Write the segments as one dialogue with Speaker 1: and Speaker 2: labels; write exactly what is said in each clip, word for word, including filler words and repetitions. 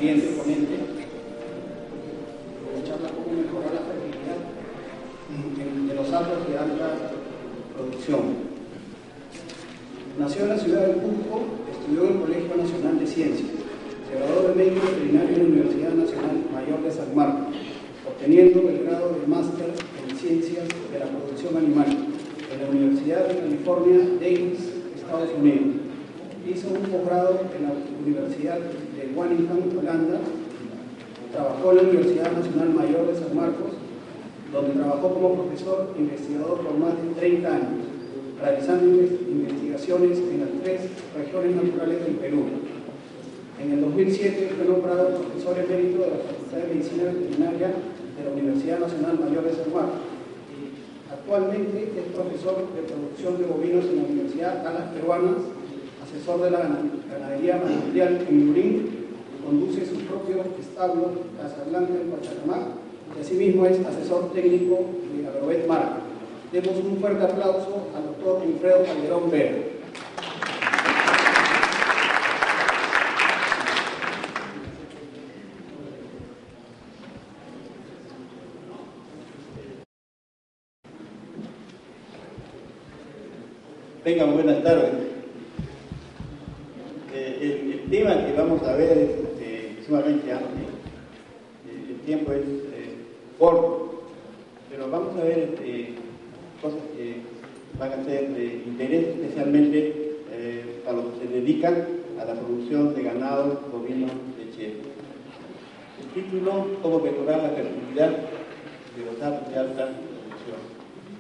Speaker 1: siguiente ponente, charla cómo mejorar la fertilidad de los altos de alta producción. Nació en la ciudad de Cusco, estudió en el Colegio Nacional de Ciencias, se graduó de médico veterinario en la Universidad Nacional Mayor de San Marcos, obteniendo el grado de máster en Ciencias de la Producción Animal en la Universidad de California, Davis, Estados Unidos. Hizo un posgrado en la Universidad de Wageningen, Holanda. Trabajó en la Universidad Nacional Mayor de San Marcos, donde trabajó como profesor investigador por más de treinta años, realizando investigaciones en las tres regiones naturales del Perú. En el dos mil siete fue nombrado profesor emérito de la Facultad de Medicina Veterinaria de la Universidad Nacional Mayor de San Marcos. Actualmente es profesor de producción de bovinos en la Universidad Alas Peruanas, asesor de la ganadería mundial en Lurín, conduce su propio establo Casablanca en Pachacamac y asimismo es asesor técnico de Agrovet Marca. Demos un fuerte aplauso al doctor Wilfredo Calderón Vera.
Speaker 2: Vengan, buenas tardes. Eh, el, el tema que vamos a ver es eh, sumamente amplio. Eh, el tiempo es eh, corto, pero vamos a ver eh, cosas que van a ser de interés especialmente eh, a los que se dedican a la producción de ganado bovino lechero. El título: ¿Cómo mejorar la fertilidad de los datos de alta producción?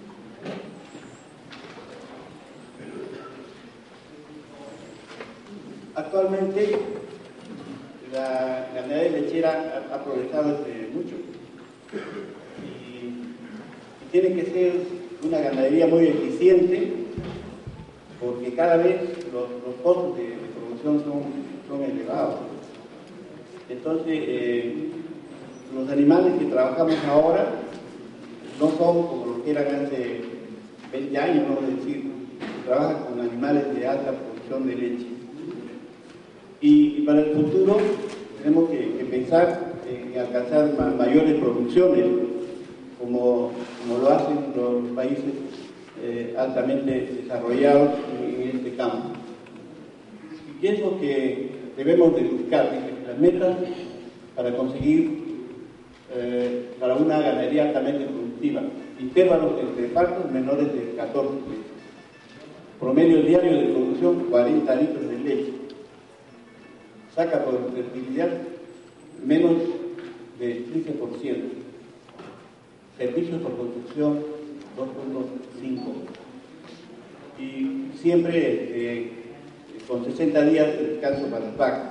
Speaker 2: Actualmente la ganadería lechera ha, ha progresado desde mucho y, y tiene que ser una ganadería muy eficiente, porque cada vez los, los costos de, de producción son, son elevados. Entonces eh, los animales que trabajamos ahora no son como los que eran hace veinte años, ¿no? Es decir, se trabaja con animales de alta producción de leche. Y, y para el futuro tenemos que, que pensar en alcanzar ma, mayores producciones, como, como lo hacen los países eh, altamente desarrollados en, en este campo. ¿Y qué es lo que debemos de buscar? Las metas para conseguir eh, para una ganadería altamente productiva: intervalos entre partos menores de catorce meses, promedio diario de producción cuarenta litros de leche, saca por fertilidad menos del quince por ciento, servicios por construcción dos punto cinco y siempre eh, con sesenta días de descanso para las vacas.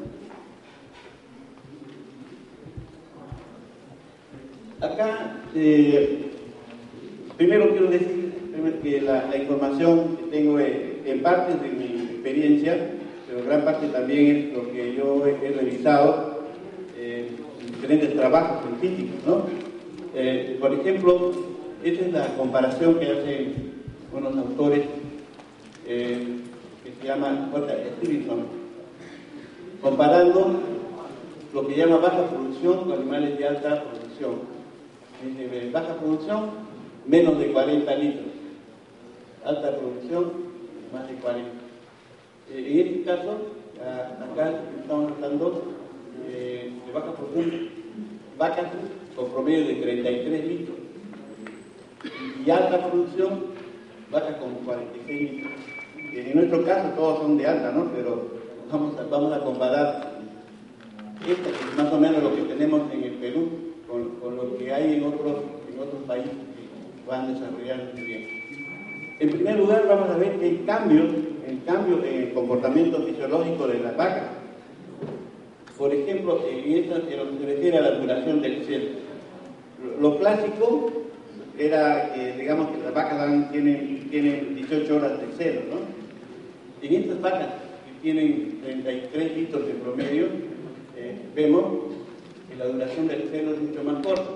Speaker 2: Acá eh, primero quiero decir primero que la, la información que tengo eh, en parte de mi experiencia, pero gran parte también es lo que yo he, he revisado eh, en diferentes trabajos científicos, ¿no? Eh, por ejemplo, esta es la comparación que hacen unos autores eh, que se llaman J. Stevenson, comparando lo que llama baja producción con animales de alta producción. Dice, baja producción, menos de cuarenta litros, alta producción, más de cuarenta. En este caso, acá estamos hablando eh, de baja producción, vacas con promedio de treinta y tres litros, y alta producción, vacas con cuarenta y seis litros. En nuestro caso todos son de alta, ¿no? Pero vamos a, vamos a comparar esto, que es más o menos lo que tenemos en el Perú, con, con lo que hay en otros, en otros países que van desarrollando muy bien. En primer lugar, vamos a ver que hay cambios, el cambio en el comportamiento fisiológico de las vacas. Por ejemplo, en esto en lo que se refiere a la duración del celo. Lo clásico era que, digamos, que las vacas dan, tienen, tienen dieciocho horas de celo, ¿no? En estas vacas que tienen treinta y tres litros de promedio, eh, vemos que la duración del celo es mucho más corta.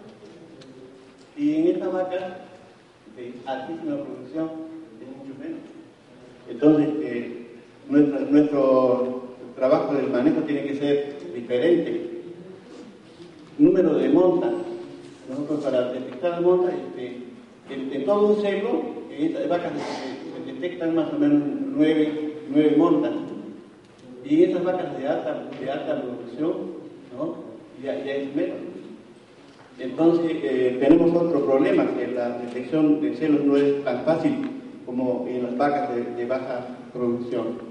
Speaker 2: Y en estas vacas de altísima producción es mucho menos. Entonces, eh, nuestro, nuestro trabajo del manejo tiene que ser diferente. Número de montas. Nosotros para detectar montas, este, en, en todo un celo, en estas vacas se, se detectan más o menos nueve, nueve montas. Y en esas vacas de alta, de alta producción, ¿no? ya, ya es menos. Entonces eh, tenemos otro problema, que la detección de celos no es tan fácil como en las vacas de, de baja producción.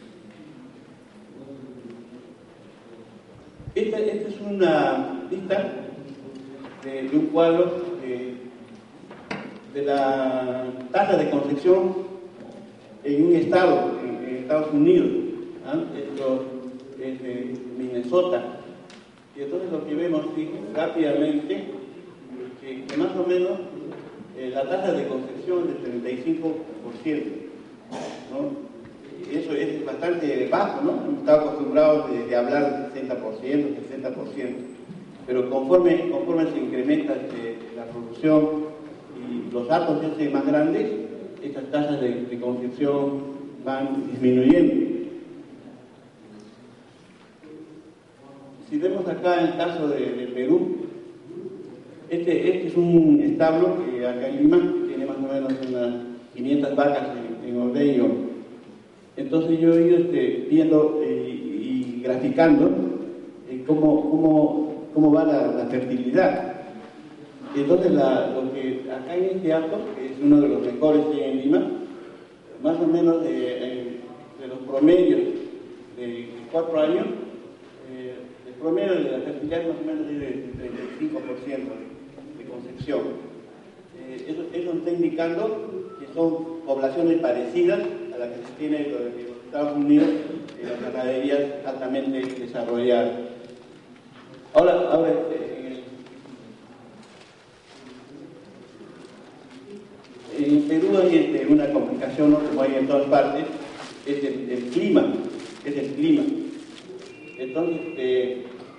Speaker 2: Esta, esta es una lista de, de un cuadro de, de la tasa de concepción en un estado, en, en Estados Unidos. ¿Ah? Esto es de Minnesota. Y entonces lo que vemos sí, rápidamente, que, que más o menos eh, la tasa de concepción es de treinta y cinco por ciento, ¿no? Eso es bastante bajo, ¿no? Hemos estado acostumbrados de, de hablar de sesenta por ciento, sesenta por ciento. Pero conforme, conforme se incrementa este, la producción y los datos se hacen más grandes, estas tasas de, de concepción van disminuyendo. Si vemos acá el caso de, de Perú, este, este es un establo que acá en Lima tiene más o menos unas quinientas vacas en, en ordeño. Entonces yo he ido este, viendo eh, y graficando eh, cómo, cómo, cómo va la, la fertilidad. Entonces la, lo que acá en este acto, que es uno de los mejores que hay en Lima, más o menos de, eh, de los promedios de, de cuatro años, eh, el promedio de la fertilidad más o menos es de treinta y cinco por ciento de, de concepción. Eh, eso, eso está indicando que son poblaciones parecidas a la que se tiene en los Estados Unidos, en las ganaderías altamente desarrolladas. Ahora, ahora eh, en Perú hay este, una complicación, ¿no? Como hay en todas partes, es el, el clima, es el clima. Entonces, eh,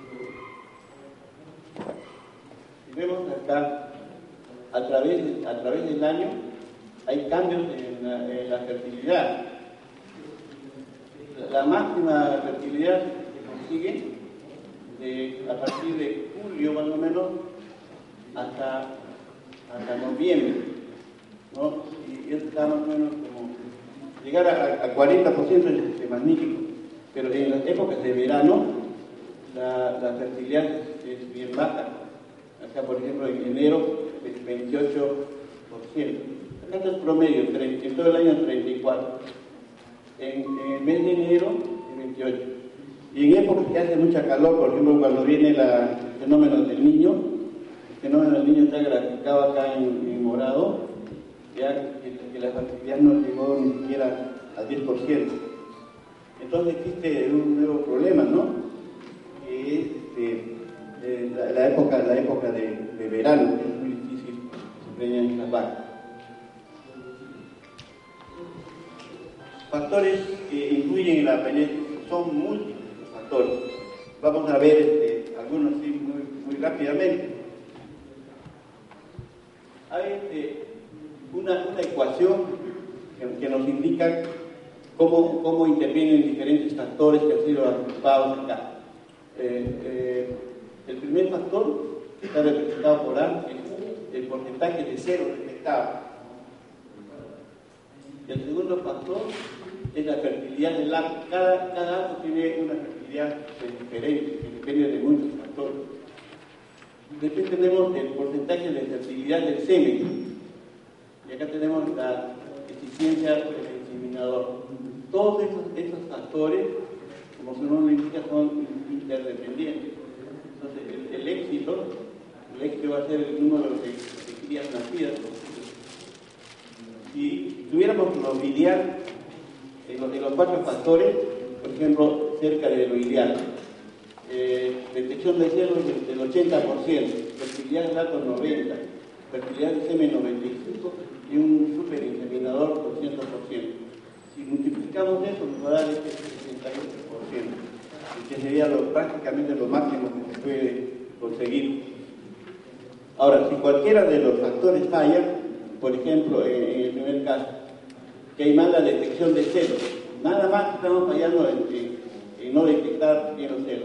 Speaker 2: si vemos acá, a través, a través del año, hay cambios en la, en la fertilidad. La, la máxima fertilidad se consigue de, a partir de julio más o menos hasta, hasta noviembre, ¿no? Y eso está más o menos como llegar a, a cuarenta por ciento es, es magnífico, pero en las épocas de verano la, la fertilidad es, es bien baja. Acá por ejemplo en enero es veintiocho por ciento. Acá está el promedio, en todo el año treinta y cuatro. En, en el mes de enero, veintiocho. Y en épocas que hace mucha calor, por ejemplo, cuando viene la, el fenómeno del niño, el fenómeno del niño está graficado acá en, en morado, ya que, que la fertilidad no llegó ni siquiera al diez por ciento. Entonces existe un nuevo problema, ¿no? Que es este, eh, la, la época, la época de, de verano, que es muy difícil que se preñen las vacas. Factores que influyen en la penetración son múltiples factores. Vamos a ver este, algunos así muy, muy rápidamente. Hay este, una, una ecuación que, que nos indica cómo, cómo intervienen diferentes factores que han sido agrupados acá. Eh, eh, el primer factor, que está representado por A, es el porcentaje de cero detectado. Y el segundo factor es la fertilidad del acto. Cada, cada acto tiene una fertilidad diferente, que depende de muchos factores. Después tenemos el porcentaje de fertilidad del semen. Y acá tenemos la eficiencia del inseminador. Todos esos, esos factores, como su nombre indica, son interdependientes. Entonces, el, el éxito, el éxito va a ser el número de, de crías nacidas. Si tuviéramos lo ideal, en los, en los cuatro factores, por ejemplo, cerca de lo ideal, eh, detección de celos del ochenta por ciento, fertilidad del acto noventa por ciento, fertilidad del semen noventa y cinco por ciento y un superinseminador doscientos por ciento. Si multiplicamos eso, nos va a dar este sesenta y ocho por ciento, que sería lo, prácticamente lo máximo que se puede conseguir. Ahora, si cualquiera de los factores falla, por ejemplo, en, en el primer caso, que hay mala detección de celos, nada más estamos fallando en, en, en no detectar bien los celos.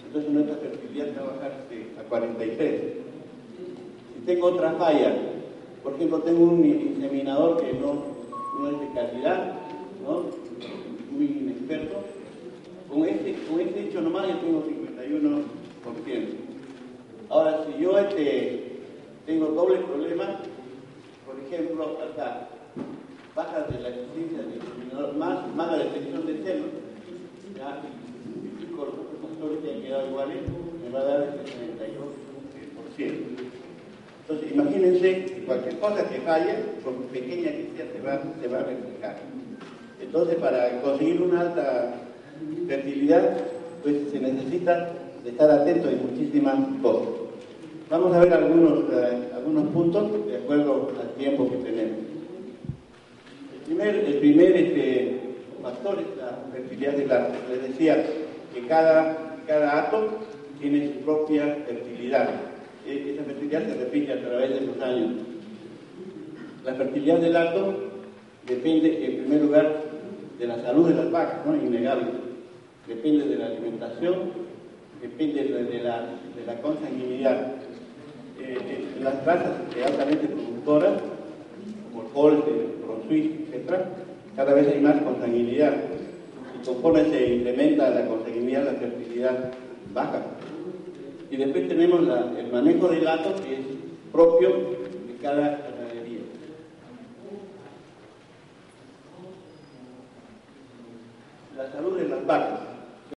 Speaker 2: entonces nuestra fertilidad va a bajar a cuarenta y tres. Si tengo otra falla, por ejemplo, tengo un inseminador que no, no es de calidad, ¿no? Muy inexperto, con este, con este hecho nomás yo tengo cincuenta y uno por ciento. Ahora, si yo este, tengo doble problema, por ejemplo, acá, baja de la eficiencia del inseminador, más, más la detección de celos, ya, y con los otros factores que han quedado iguales, me va a dar el setenta y dos por ciento. Entonces, imagínense que cualquier cosa que falle, por pequeña que sea, se va, se va a reflejar. Entonces, para conseguir una alta fertilidad, pues se necesita de estar atento en muchísimas cosas. Vamos a ver algunos, eh, algunos puntos de acuerdo al tiempo que tenemos. El primer, el primer este, factor es la fertilidad del átomo. Les decía que cada, cada átomo tiene su propia fertilidad. Esa fertilidad se repite a través de los años. La fertilidad del átomo depende, en primer lugar, de la salud de las vacas, ¿no? Innegable. Depende de la alimentación, depende de la, de la consanguinidad. Eh, eh, las razas altamente productoras, como el Holstein, el Pro Suisse, etcétera, cada vez hay más consanguinidad. Y conforme se incrementa la consanguinidad, la fertilidad baja. Y después tenemos la, el manejo del átomo, que es propio de cada ganadería. La salud de las vacas.